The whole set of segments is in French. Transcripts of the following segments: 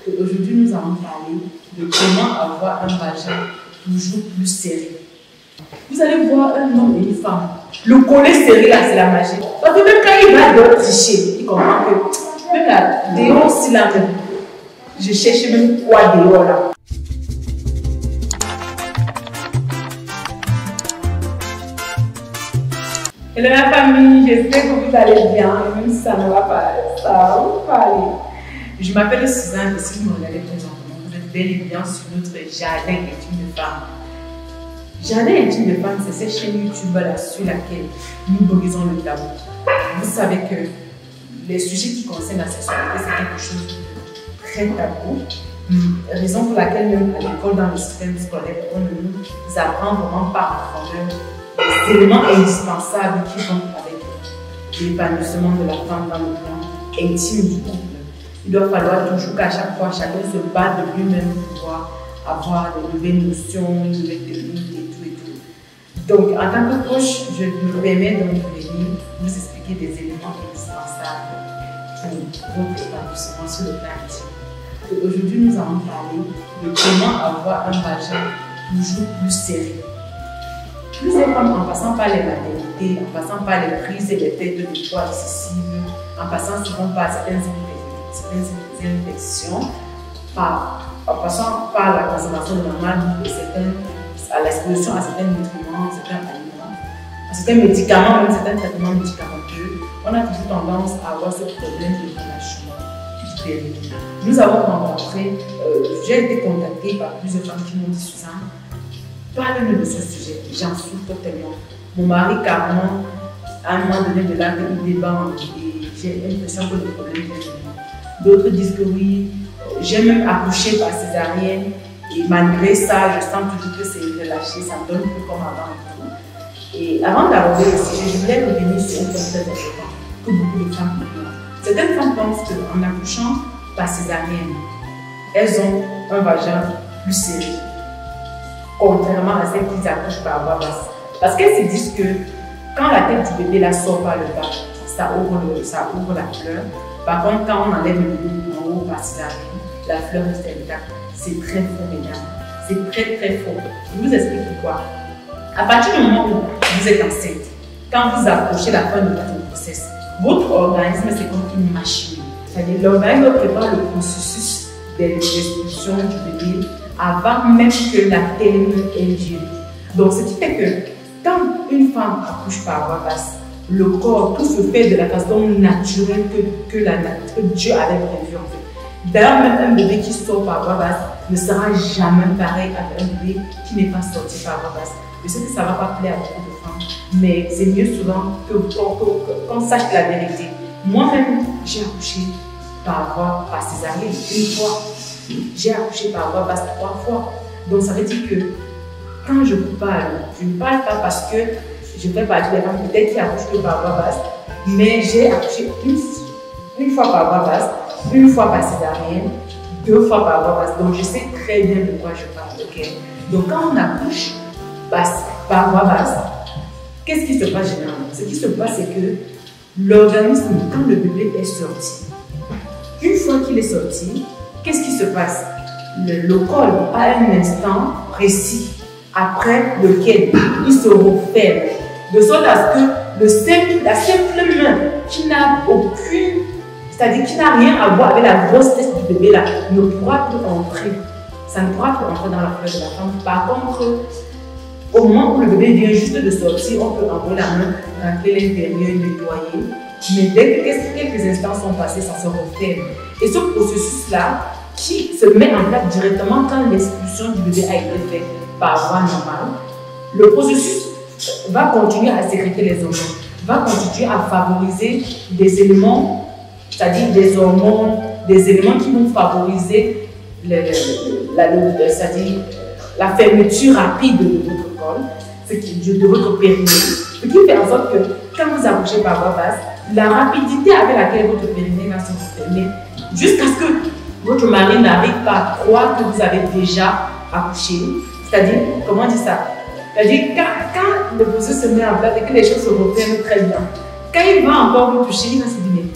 Aujourd'hui, nous allons parler de comment avoir un vagin toujours plus serré. Vous allez voir un homme et une femme. Le collet serré là, c'est la magie. Parce que même quand il va dehors tricher, il comprend que même là, dehors aussi là, je cherche même quoi dehors là. Hello la famille, j'espère que vous allez bien, même si ça ne va pas, ça va aller. Je m'appelle Suzanne et si vous me regardez présentement, vous êtes bel et bien sur notre jardin intime de femmes. Jardin intime de femmes, c'est cette chaîne YouTube là sur laquelle nous brisons le tabou. Vous savez que les sujets qui concernent la sexualité, c'est quelque chose de très tabou. Raison pour laquelle même à l'école, dans le système scolaire, on nous apprend vraiment par profondeur les éléments indispensables qui vont avec l'épanouissement de la femme dans le plan intime du couple. Il doit falloir toujours qu'à chaque fois, chacun se batte de lui-même pour pouvoir avoir de nouvelles notions, de nouvelles techniques et tout et tout. Donc, en tant que coach, je me permets donc de venir vous expliquer des éléments indispensables pour votre épanouissement sur le plan intime. Aujourd'hui, nous allons parler de comment avoir un vagin toujours plus serré. Plusieurs femmes, en passant par les maternités, en passant par les prises et les pertes de poids excessives, en passant souvent par certaines infections, en passant par la consommation de normale, à l'exposition à certains nutriments, certains aliments, à certains médicaments, même certains traitements médicamenteux, on a toujours tendance à avoir ce problème de relâchement du périnée. Nous avons rencontré, j'ai été contactée par plusieurs femmes qui m'ont dit Suzanne, parle-nous de ce sujet, j'en souffre tellement. Mon mari, carrément, à un moment donné de là, il débat et j'ai l'impression que le problème est chez moi. D'autres disent que oui, j'ai même accouché par césarienne et malgré ça, je sens toujours que c'est relâché, ça me donne plus comme avant et tout. Et avant d'aborder le sujet, je voulais revenir sur un point très important que beaucoup de femmes ignorent. Certaines femmes pensent qu'en accouchant par césarienne, elles ont un vagin plus serré, contrairement à celles qui accouchent par voie basse. Parce qu'elles se disent que quand la tête du bébé la sort par le bas, ça ouvre la fleur. Par contre, quand on enlève le bébé en haut par césarienne, la fleur reste intacte. C'est très faux, mesdames. C'est très très faux. Je vous explique pourquoi. À partir du moment où vous êtes enceinte, quand vous approchez la fin de votre grossesse, votre organisme c'est comme une machine. C'est-à-dire l'organisme prépare le processus d'expulsion du bébé avant même que la terme ait lieu. Donc, ce qui fait que quand une femme accouche par voie basse, le corps, tout se fait de la façon naturelle que Dieu avait prévu en fait. D'ailleurs, même un bébé qui sort par voie basse ne sera jamais pareil avec un bébé qui n'est pas sorti par voie basse. Je sais que ça ne va pas plaire à beaucoup de femmes, mais c'est mieux souvent qu'on sache la vérité. Moi-même, j'ai accouché par césarienne une fois. J'ai accouché par voie basse 3 fois. Donc ça veut dire que quand je vous parle, je ne parle pas parce que je fais partie des femmes peut-être qui accouchent que par voie basse, mais j'ai accouché une fois par voie basse, une fois par césarienne, 2 fois par voie basse. Donc je sais très bien de quoi je parle. Okay? Donc quand on accouche par voie basse, qu'est-ce qui se passe généralement? Ce qui se passe, c'est que l'organisme, quand le bébé est sorti, une fois qu'il est sorti, qu'est-ce qui se passe? Le col, à un instant précis, après lequel il se referme, de sorte à ce que la simple main qui n'a aucune, c'est-à-dire qui n'a rien à voir avec la grossesse du bébé là, ne pourra plus entrer. Ça ne pourra plus entrer dans la fleur de la femme. Par contre, au moment où le bébé vient juste de sortir, on peut envoyer la main, rentrer l'intérieur, nettoyer. Mais dès que quelques instants sont passés, ça se referme. Et ce processus-là, qui se met en place directement quand l'expulsion du bébé a été faite par voie normale, le processus va continuer à sécréter les hormones, va continuer à favoriser des éléments, c'est-à-dire des hormones, des éléments qui vont favoriser la fermeture rapide de votre col, de votre périnée. Ce qui fait en sorte que quand vous accouchez par voie basse, la rapidité avec laquelle votre périnée va se refermer jusqu'à ce que votre mari n'arrive pas à croire que vous avez déjà accouché. C'est-à-dire, comment on dit ça? C'est-à-dire, quand le processus se met en place et que les choses se referment très bien, quand il va encore vous toucher, il va se dire, mais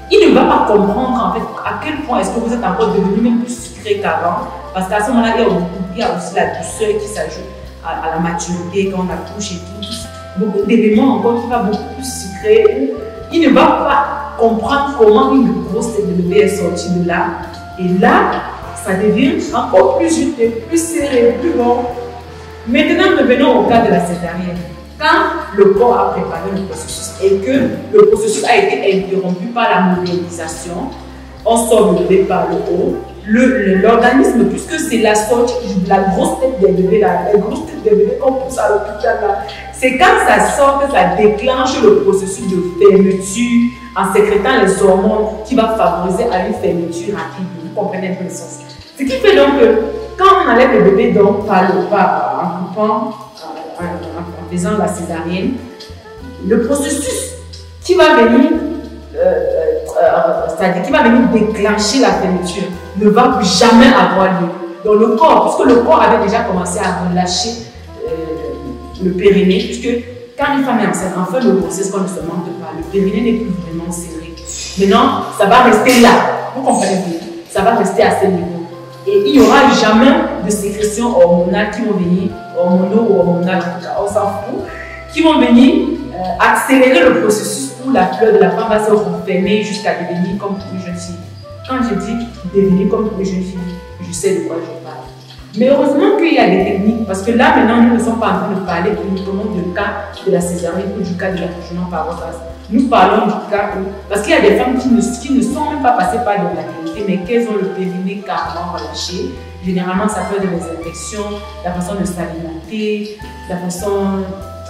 il ne va pas comprendre en fait à quel point est-ce que vous êtes encore devenu même plus sucré qu'avant. Parce qu'à ce moment-là, il y a aussi la douceur qui s'ajoute à la maturité quand on accouche et tout. Beaucoup d'éléments encore qui va beaucoup plus sucré. Il ne va pas comprendre comment une grosse tête de bébé est sortie de là. Et là, ça devient encore plus juteux, plus serré, plus bon. Maintenant, revenons au cas de la césarienne. Quand le corps a préparé le processus et que le processus a été interrompu par la mobilisation, on sort le bébé par le haut. L'organisme, puisque c'est la sortie de la grosse tête des bébés, la grosse tête des bébés qu'on pousse à l'hôpital là, c'est quand ça sort que ça déclenche le processus de fermeture en sécrétant les hormones qui va favoriser à une fermeture rapide. Vous comprenez un peu le sens. Ce qui fait donc que quand on enlève le bébé donc par le pas, en coupant, en faisant la césarienne, le processus qui va venir, c'est-à-dire qui va venir déclencher la fermeture, ne va plus jamais avoir lieu. Donc le corps, puisque le corps avait déjà commencé à relâcher le périnée, puisque quand une femme est enceinte, enfin le grossesse qu'on ne se manque pas, le périnée n'est plus vraiment serré. Maintenant, ça va rester là. Vous comprenez bien? Ça va rester à ce niveau. Et il n'y aura jamais de sécrétions hormonales qui vont venir, hormonaux ou hormonales, en tout cas, on s'en fout, qui vont venir accélérer le processus où la fleur de la femme va se refermer jusqu'à devenir comme pour une jeune fille. Quand je dis devenir comme pour une jeune fille, je sais de quoi je parle. Mais heureusement qu'il y a des techniques, parce que là maintenant nous ne sommes pas en train de parler uniquement du cas de la césarienne ou du cas de l'accouchement par voie basse. Nous parlons du cas où, parce qu'il y a des femmes qui ne sont même pas passées par de la maternité, mais qu'elles ont le périnée carrément relâché. Généralement, ça peut être des infections, la façon de s'alimenter, la façon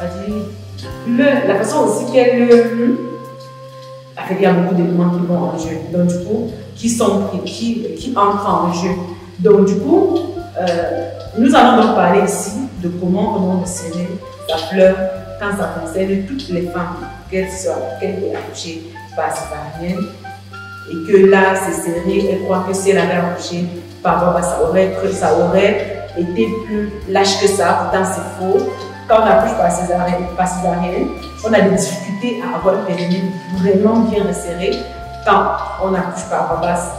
aussi qu'elle. Il y a beaucoup d'éléments qui vont en jeu, donc du coup, qui entrent en jeu. Donc du coup, nous allons donc parler ici de comment resserrer la fleur quand ça concerne toutes les femmes, qu'elles aient accouché par césarienne, et que là, c'est serré, elle croit que si elle avait accouché par voie basse, ça aurait été plus lâche que ça, pourtant c'est faux. Quand on accouche par césarienne, on a des difficultés à avoir le périnée vraiment bien resserré quand on accouche par voie basse.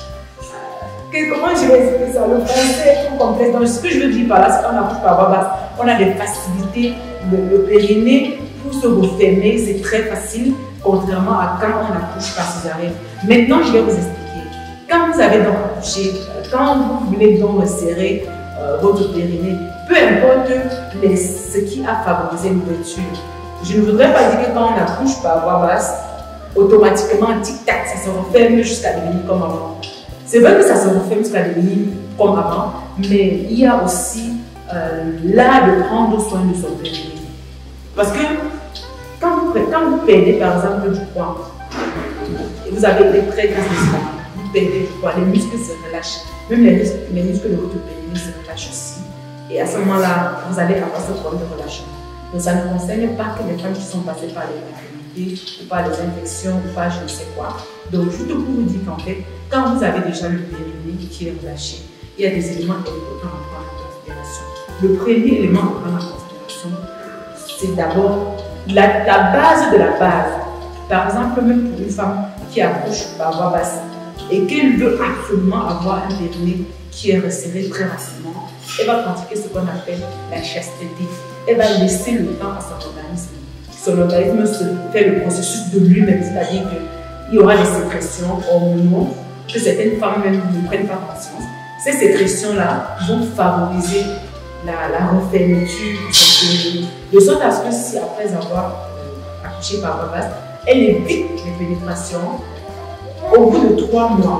Comment je vais expliquer ça? Le français est trop complexe. Donc, ce que je veux dire par là, c'est qu'on accouche par voie basse, on a des facilités. Le périnée, pour se refermer, c'est très facile, contrairement à quand on accouche par césarienne. Maintenant, je vais vous expliquer. Quand vous avez donc accouché, quand vous voulez donc resserrer votre périnée, peu importe ce qui a favorisé l'ouverture. Je ne voudrais pas dire que quand on accouche par voie basse, automatiquement, tic-tac, ça se referme jusqu'à devenir comme avant. C'est vrai que ça se referme jusqu'à devenir comme avant, mais il y a aussi l'art de prendre soin de son périnée. Parce que quand vous perdez par exemple du poids, et vous avez des très grands muscles, vous perdez du poids, les muscles se relâchent, même les muscles de votre périnée se relâchent aussi. Et à ce moment-là, vous allez avoir ce problème de relâchement. Donc ça ne concerne pas que les femmes qui sont passées par les maternités, ou par les infections, ou par je ne sais quoi. Donc juste pour vous dire qu'en fait, quand vous avez déjà le périnée qui est relâché, il y a des éléments importants à prendre en considération. Le premier élément à prendre en considération, c'est d'abord la base de la base. Par exemple, même pour une femme qui accouche par voie basse et qu'elle veut absolument avoir un périnée qui est resserré très rapidement, elle va pratiquer ce qu'on appelle la chasteté. Elle va laisser le temps à son organisme. Son organisme se fait le processus de lui-même, c'est-à-dire qu'il y aura des sécrétions hormonaux que certaines femmes même ne prennent pas conscience. Ces sécrétions-là vont favoriser la refermeture de son périnée, de sorte à ce que si après avoir accouché par voie basse, elle évite les pénétrations au bout de 3 mois.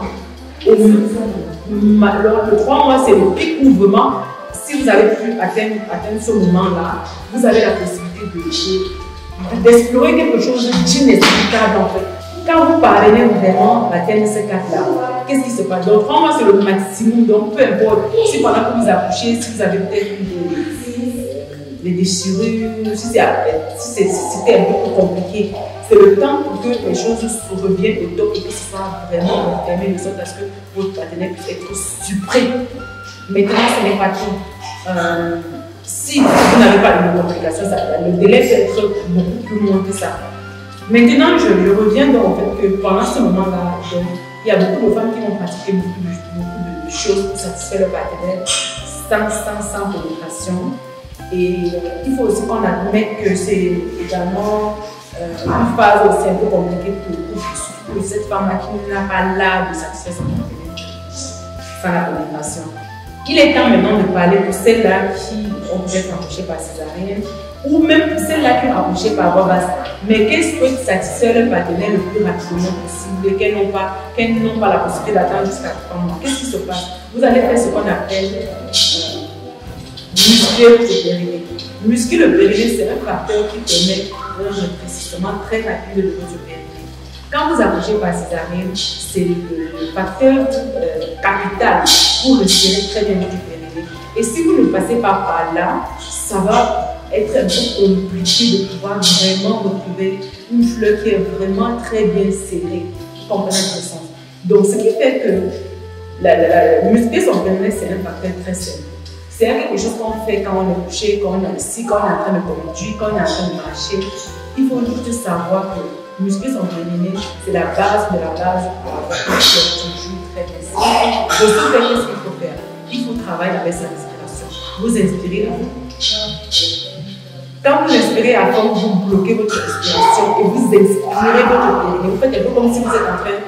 Alors, le 3 mois, c'est le pic où vraiment, si vous avez pu atteindre ce moment-là, vous avez la possibilité d'explorer quelque chose d'inexplicable en fait. Quand vous parvenez vraiment à atteindre ce cadre-là, qu'est-ce qui se passe? Donc 3 mois, c'est le maximum. Donc peu importe, si pendant que vous accouchez, si vous avez peut-être des déchirures, si c'était un peu plus compliqué, c'est le temps pour que les choses se reviennent au top et que ce soit vraiment fermé de sorte à ce que votre partenaire puisse être surpris. Maintenant, ce n'est pas tout. Si vous n'avez pas de complications, le délai peut être beaucoup plus loin que ça. Maintenant, je reviens donc au fait que pendant ce moment-là, il y a beaucoup de femmes qui vont pratiquer beaucoup de choses pour satisfaire leur partenaire sans pénétration. Et il faut aussi qu'on admette que c'est également une phase aussi un peu compliquée pour cette femme-là qui n'a pas l'art de satisfaire son partenaire sans la pénétration. Il est temps maintenant de parler pour celles-là qui ont peut-être accouché par césarienne ou même pour celles-là qui ont accouché par voie basse, mais qu'elles souhaitent satisfaire leur partenaire le plus rapidement possible et qu'elles n'ont pas la possibilité d'attendre jusqu'à 3 mois. Qu'est-ce qui se passe? Vous allez faire ce qu'on appelle muscler le périnée. Muscler le périnée, c'est un facteur qui permet un rétrécissement très rapide de votre périnée. Quand vous accouchez par césarienne, c'est le facteur capital pour retirer très bien votre périnée. Et si vous ne passez pas par là, ça va être un peu compliqué de pouvoir vraiment retrouver une fleur qui est vraiment très bien serrée. Vous comprenez le sens? Donc, ce qui fait que muscler son périnée, c'est un facteur très simple. C'est quelque chose qu'on fait quand on est couché, quand on est assis, quand on est en train de conduire, quand on est en train de marcher. Il faut juste savoir que muscler son périnée, c'est la base de la base pour avoir une fleur toujours très bien serrée. De ce fait, qu'est-ce qu'il faut faire? Il faut travailler avec sa respiration. Vous inspirez à vous. Quand vous inspirez à fond, vous bloquez votre respiration et vous expirez votre périnée. Vous faites un peu comme si vous êtes en train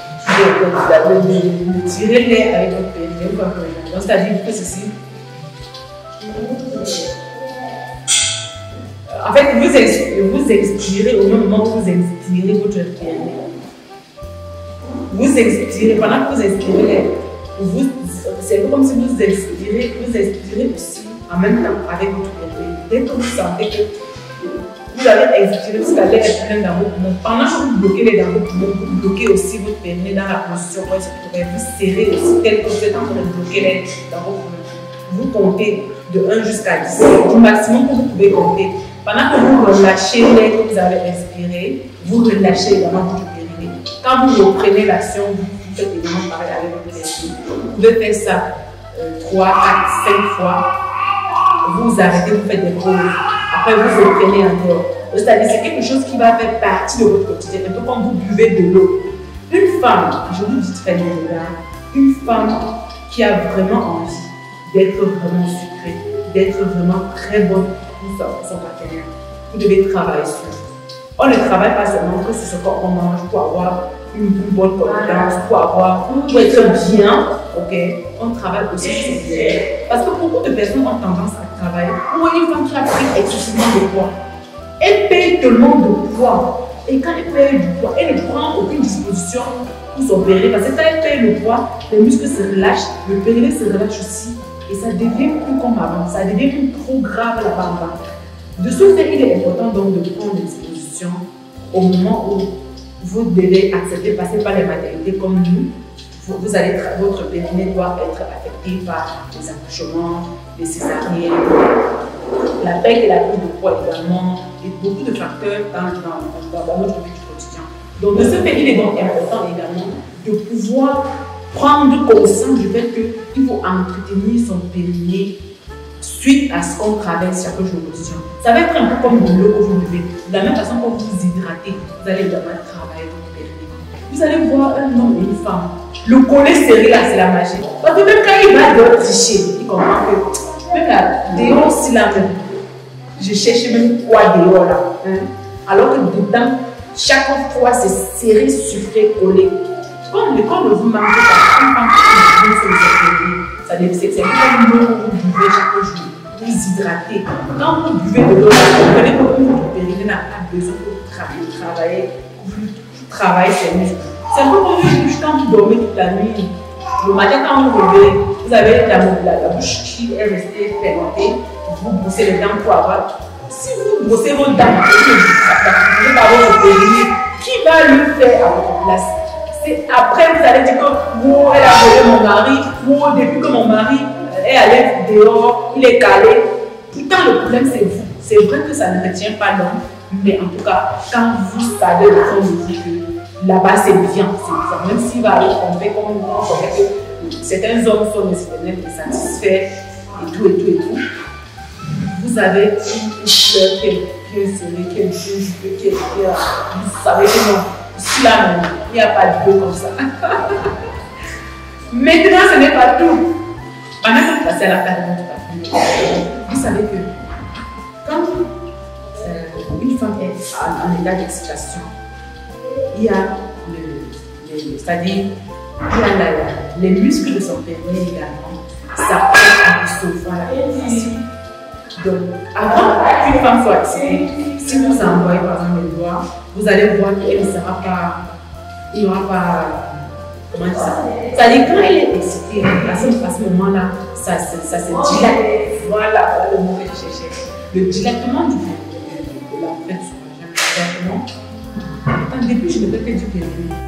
de tirer l'air avec votre périnée. Donc, c'est-à-dire que vous faites ceci. En fait, vous expirez au même moment où vous inspirez votre périnée. Vous expirez, pendant que vous expirez, c'est comme si vous expirez aussi en même temps avec votre périnée. Dès que vous sentez que vous allez expirer jusqu'à l'air est plein dans vos poumons, pendant que vous bloquez les dans vos poumons, vous bloquez aussi votre périnée dans la position où vous serrez aussi tel que vous êtes en train de bloquer l'air dans vos poumons. Vous comptez de 1 jusqu'à 10, du maximum que vous pouvez compter. Pendant que vous relâchez l'air que vous avez inspiré, vous relâchez également votre périnée. Quand vous reprenez l'action, vous faites également pareil avec votre esprit. Vous pouvez faire ça 3, 4, 5 fois. Vous arrêtez, vous faites des pauses. Après, vous reprenez encore. C'est-à-dire c'est quelque chose qui va faire partie de votre quotidien. Un peu comme vous buvez de l'eau. Une femme, je vous dis très bien, une femme qui a vraiment envie d'être vraiment sucrée, d'être vraiment très bonne pour son partenaire, vous devez travailler sur. On ne travaille pas seulement que c'est ce qu'on mange pour avoir une bonne compétence, pour être bien, ok? On travaille aussi sur bien. Parce que beaucoup de personnes ont tendance à travailler pour une femme qui a pris excessivement de poids. Elle paye tellement de poids. Et quand elle paye du poids, elle ne prend aucune disposition pour son périnée. Parce que quand elle paye le poids, les muscles se relâchent, le périnée se relâche aussi. Et ça devient plus comme avant, ça devient plus trop grave là-bas en bas. De ce fait, il est important donc de prendre des dispositions au moment où vous devez accepter de passer par les maternités comme nous. Votre périnée doit être affecté par les accouchements, les césariennes, la perte et la prise de poids également, et beaucoup de facteurs dans notre vie du quotidien. Donc de ce fait, il est donc important également de pouvoir prendre conscience du fait qu'il faut entretenir son périnée suite à ce qu'on traverse chaque jour au quotidien. Ça va être un peu comme de l'eau que vous buvez. De la même façon que vous vous hydratez, vous allez également travailler votre périnée. Vous allez voir un homme et une femme. Le collet serré là, c'est la magie. Parce que même quand il va dehors tricher, il comprend que même là, dehors aussi là même, je cherche même quoi dehors là. Hein? Alors que dedans, chaque fois c'est serré, sucré, collé. Quand vous mangez ça, c'est comme l'eau que vous buvez chaque jour, vous hydratez. Quand vous buvez de l'eau, vous comprenez que votre périnée n'a pas besoin de travailler ses muscles. C'est un peu comme quand vous dormez toute la nuit. Le matin, quand vous vous réveillez, vous avez la bouche qui est restée fermentée, vous brossez les dents pour avoir. Si vous brossez vos dents, vous n'avez pas votre périnée, qui va le faire à votre place? Après, vous allez dire que oh, elle a volé mon mari, ou depuis que mon mari est allé dehors, il est calé. Pourtant, le problème, c'est vous. C'est vrai que ça ne retient pas l'homme, mais en tout cas, quand vous savez le fond de vous que là-bas, c'est bien, même s'il va aller tomber comme on connaît que certains hommes sont nécessairement insatisfaits et tout, vous avez une fleur qui qui est serré, qui est bien, qui est vous savez que non, ici là, il n'y a pas de deux comme ça. Maintenant, ce n'est pas tout. Pendant que vous passez à la fin de notre partie, vous savez que quand une femme est en état d'excitation, il y a c'est-à-dire il y a les muscles de son périnée également, ça aide à recevoir la pénétration. Donc, avant qu'une femme soit excitée, si vous envoyez par exemple les doigts, vous allez voir qu'elle ne sera pas, il n'y aura pas, comment dire ça? C'est-à-dire quand elle est excitée, à ce moment-là, ça se dilate. Voilà le mot que je cherchais. Le dilatement de la fête sur la jambe, au début, je ne peux que dire que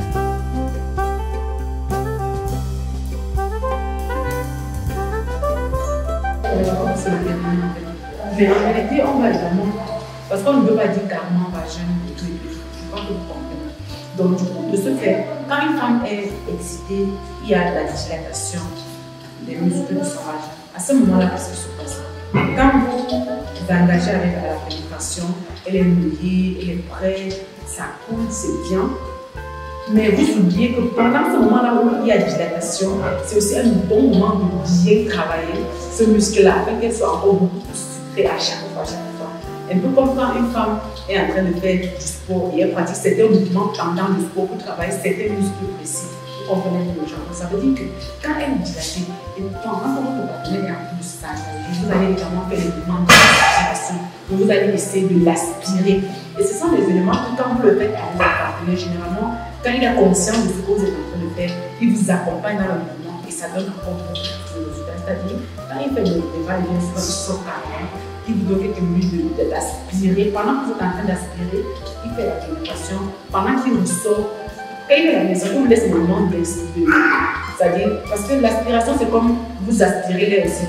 c'est le périnée. Mais en réalité, on va également, parce qu'on ne peut pas dire carrément vagin et tout, je crois que vous comprenez. Donc, du coup, de ce fait, quand une femme est excitée, il y a la dilatation des muscles de son vagin. À ce moment-là, qu'est-ce qui se passe? Quand vous engagez avec la pénétration, elle est mouillée, elle est prête, ça coule, c'est bien. Mais vous oubliez que pendant ce moment-là où il y a dilatation, c'est aussi un bon moment de bien travailler ce muscle-là, afin qu'elle soit encore beaucoup plus sucrée à chaque fois. Un peu comme quand une femme est en train de faire du sport et elle pratique certains mouvements pendant le sport pour travailler certains muscles précis. Vous comprenez le genre. Ça veut dire que quand elle est dilatée, et pendant que votre partenaire est en train de s'engager, vous allez également faire les mouvements de dilatation. Vous allez essayer de l'aspirer. Et ce sont des éléments que quand vous le faites avec votre partenaire, généralement, quand il a conscience de ce que vous êtes en train de faire, il vous accompagne dans le mouvement et ça donne encore beaucoup de résultats. C'est-à-dire, quand il fait le va-et-vient, il sort carrément, il vous donne quelques minutes d'aspirer. Pendant que vous êtes en train d'aspirer, il fait la pénétration. Pendant qu'il ressort, quand il fait la maison, il vous laisse le moment d'expirer. C'est-à-dire, parce que l'aspiration, c'est comme vous aspirez l'air aussi.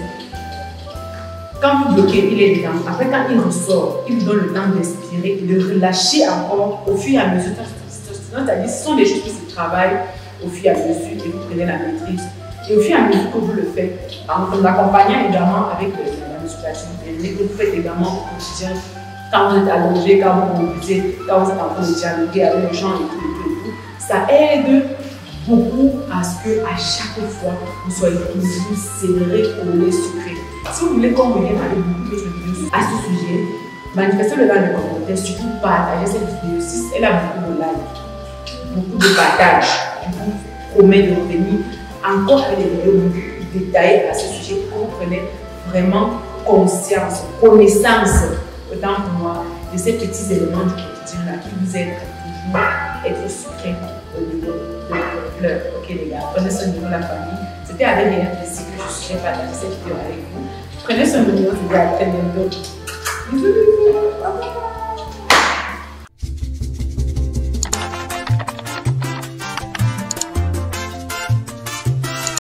Quand vous bloquez, il est dedans. Après, quand il ressort, il vous donne le temps d'expirer et de relâcher encore au fur et à mesure. C'est-à-dire, ce sont des choses qui se travaillent au fur et à mesure et vous prenez la maîtrise. Et au fur et à mesure que vous le faites, en accompagnant également avec la musculation périnée, que vous faites également au quotidien, quand vous êtes allongé, quand vous conduisez, quand vous êtes en train de dialoguer avec les gens et tout, ça aide beaucoup à ce qu'à chaque fois, vous soyez toujours serré, collé, sucré. Si vous voulez qu'on revienne avec beaucoup d'autres vidéos à ce sujet, manifestez-le dans les commentaires, surtout partagez cette vidéo. Si elle a beaucoup de likes, beaucoup de partage, je vous promets de revenir encore avec des vidéos beaucoup plus détaillées à ce sujet pour que vous preniez vraiment conscience, connaissance, autant pour moi, de ces petits éléments du quotidien là qui vous aident à toujours être sucré au niveau de votre fleur. Ok les gars, prenez soin de la famille. C'était avec un plaisir que je suis partager cette vidéo avec vous. Prenez soin de vous, je vous dis à très bientôt. Bisous, bisous.